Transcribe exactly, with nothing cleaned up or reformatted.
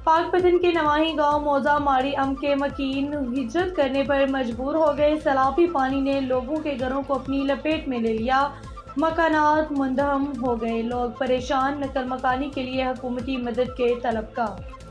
पाकपतन के नवाही गांव मौजा माड़ी अम के मकीन हिजरत करने पर मजबूर हो गए। सैलाबी पानी ने लोगों के घरों को अपनी लपेट में ले लिया। मकानात मुंदहम हो गए। लोग परेशान। नकल मकानी के लिए हुकूमती मदद के तलब का।